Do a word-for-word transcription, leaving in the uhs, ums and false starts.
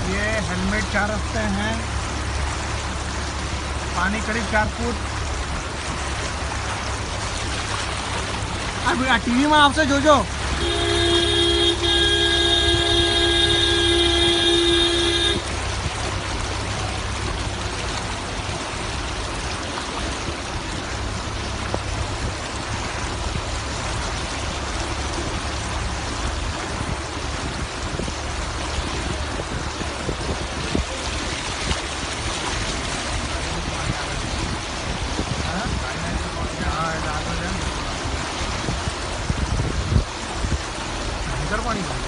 ये हेलमेट चार रखते हैं, पानी करीब चार फुट। अभी टीवी में आपसे जो जो पानी